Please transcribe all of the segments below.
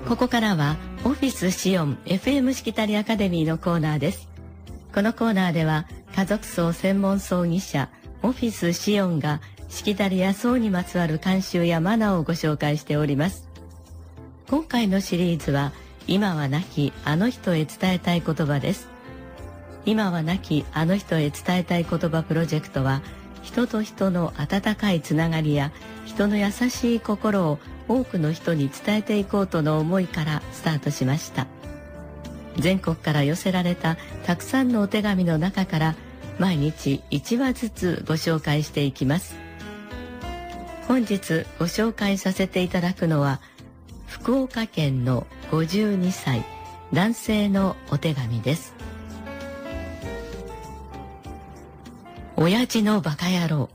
ここからはオフィスシオン FM しきたりアカデミーのコーナーです。このコーナーでは家族葬専門葬儀社オフィスシオンがしきたりや葬にまつわる慣習やマナーをご紹介しております。今回のシリーズは今は亡きあの人へ伝えたい言葉です。今は亡きあの人へ伝えたい言葉プロジェクトは、人と人の温かいつながりや人の優しい心を多くの人に伝えていこうとの思いからスタートしました。全国から寄せられたたくさんのお手紙の中から毎日1話ずつご紹介していきます。本日ご紹介させていただくのは、福岡県の52歳男性のお手紙です。親父のバカ野郎。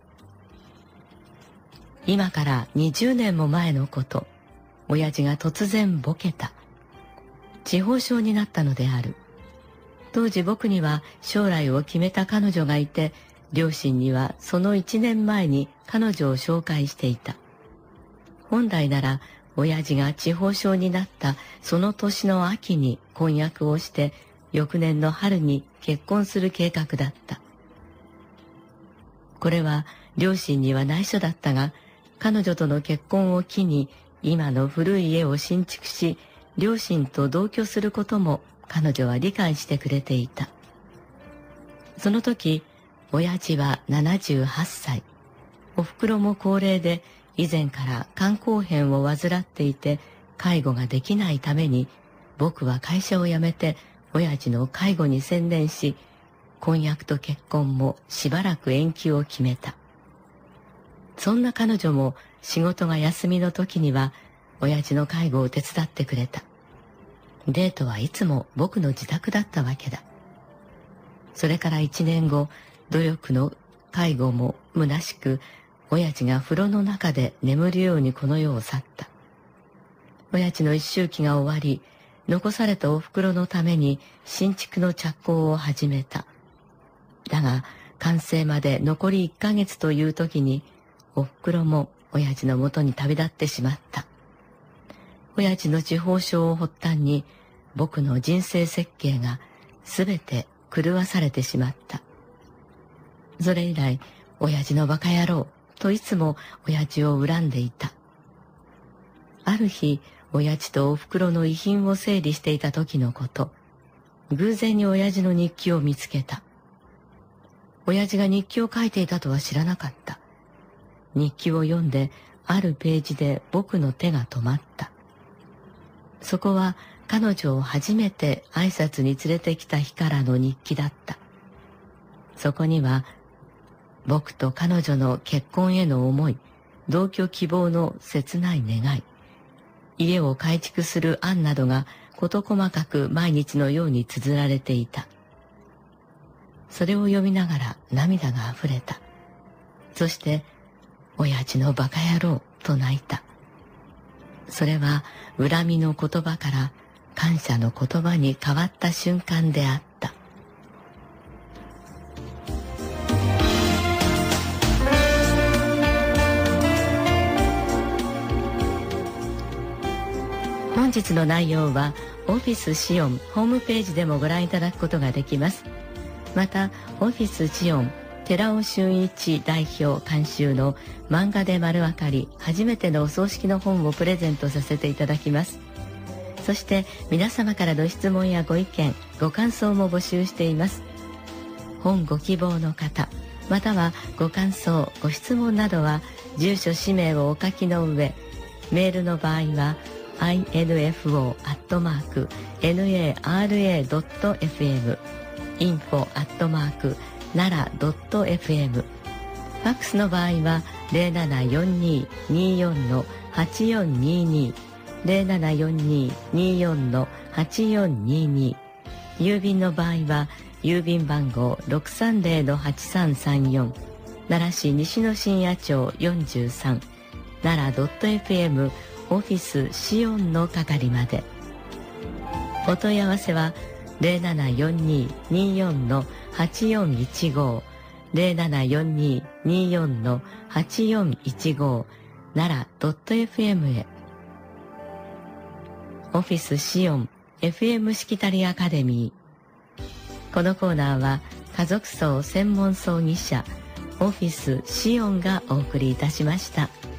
今から20年も前のこと、親父が突然ボケた。痴呆症になったのである。当時僕には将来を決めた彼女がいて、両親にはその1年前に彼女を紹介していた。本来なら親父が痴呆症になったその年の秋に婚約をして、翌年の春に結婚する計画だった。これは両親には内緒だったが、彼女との結婚を機に今の古い家を新築し、両親と同居することも彼女は理解してくれていた。その時、親父は78歳。お袋も高齢で、以前から肝硬変を患っていて、介護ができないために、僕は会社を辞めて親父の介護に専念し、婚約と結婚もしばらく延期を決めた。そんな彼女も仕事が休みの時には親父の介護を手伝ってくれた。デートはいつも僕の自宅だったわけだ。それから1年後、努力の介護も虚しく、親父が風呂の中で眠るようにこの世を去った。親父の一周期が終わり、残されたお袋のために新築の着工を始めた。だが、完成まで残り1ヶ月という時に、お袋も親父のもとに旅立ってしまった。親父の痴呆症を発端に、僕の人生設計がすべて狂わされてしまった。それ以来、親父のバカ野郎といつも親父を恨んでいた。ある日、親父とお袋の遺品を整理していた時のこと、偶然に親父の日記を見つけた。親父が日記を書いていたとは知らなかった。日記を読んで、あるページで僕の手が止まった。そこは彼女を初めて挨拶に連れてきた日からの日記だった。そこには、僕と彼女の結婚への思い、同居希望の切ない願い、家を改築する案などが事細かく毎日のように綴られていた。それを読みながら涙があふれた。そして、親父のバカ野郎と泣いた。それは恨みの言葉から感謝の言葉に変わった瞬間であった。本日の内容はオフィスシオンホームページでもご覧いただくことができます。また、オフィスシオン寺尾俊一代表監修の漫画で丸わかり初めてのお葬式の本をプレゼントさせていただきます。そして皆様からの質問やご意見、ご感想も募集しています。本ご希望の方、またはご感想、ご質問などは住所氏名をお書きの上、メールの場合はinfo@nara.fm info@ 奈良 .fm ファックスの場合は 074224-8422 074224-8422 郵便の場合は郵便番号 630-8334 奈良市西野深夜町43奈良 .fm オフィスシオンの係まで。お問い合わせは074224-8415 074224-8415 奈良 .fm へ。 オフィスシオン FM しきたりアカデミー。このコーナーは家族葬専門葬儀社オフィスシオンがお送りいたしました。